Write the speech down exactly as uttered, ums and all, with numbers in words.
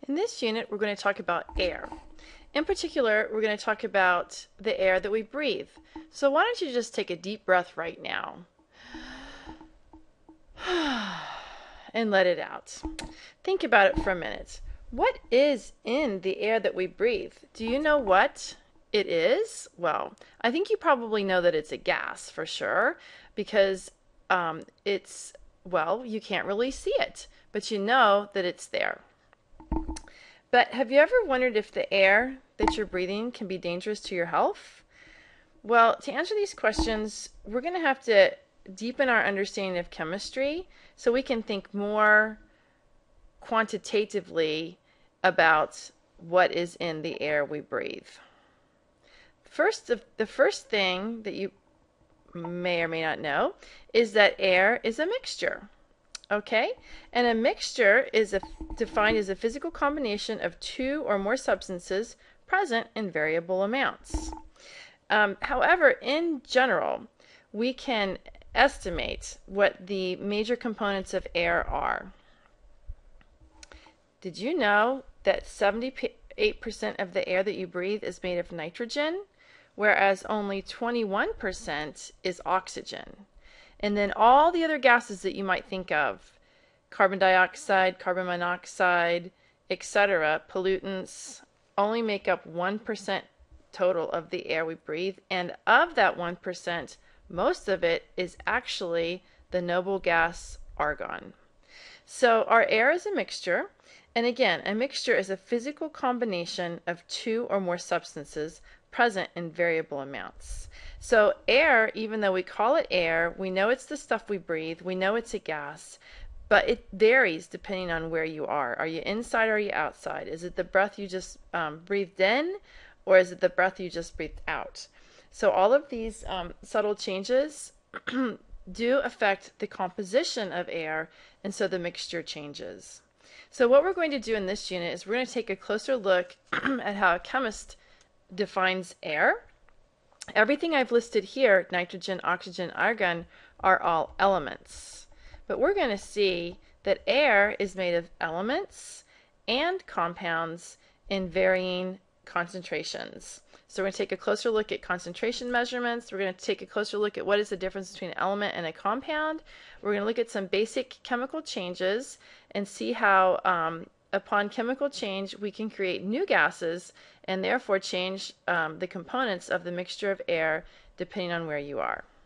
In this unit, we're going to talk about air. In particular, we're going to talk about the air that we breathe. So why don't you just take a deep breath right now and let it out. Think about it for a minute. What is in the air that we breathe? Do you know what it is? Well, I think you probably know that it's a gas for sure, because um, it's, well, you can't really see it, but you know that it's there. But have you ever wondered if the air that you're breathing can be dangerous to your health? Well, to answer these questions, we're going to have to deepen our understanding of chemistry so we can think more quantitatively about what is in the air we breathe. First, the first thing that you may or may not know is that air is a mixture. Okay, and a mixture is a, defined as a physical combination of two or more substances present in variable amounts. Um, however, in general, we can estimate what the major components of air are. Did you know that seventy-eight percent of the air that you breathe is made of nitrogen, whereas only twenty-one percent is oxygen? And then all the other gases that you might think of, carbon dioxide, carbon monoxide, et cetera, pollutants, only make up one percent total of the air we breathe. And of that one percent, most of it is actually the noble gas argon. So our air is a mixture. And again, a mixture is a physical combination of two or more substances present in variable amounts. So air, even though we call it air, we know it's the stuff we breathe, we know it's a gas, but it varies depending on where you are. Are you inside or are you outside? Is it the breath you just um, breathed in, or is it the breath you just breathed out? So all of these um, subtle changes do affect the composition of air, and so the mixture changes. So what we're going to do in this unit is we're going to take a closer look at how a chemist defines air. Everything I've listed here, nitrogen, oxygen, argon, are all elements. But we're going to see that air is made of elements and compounds in varying concentrations. So we're going to take a closer look at concentration measurements. We're going to take a closer look at what is the difference between an element and a compound. We're going to look at some basic chemical changes and see how um, upon chemical change we can create new gases and therefore change um, the components of the mixture of air depending on where you are.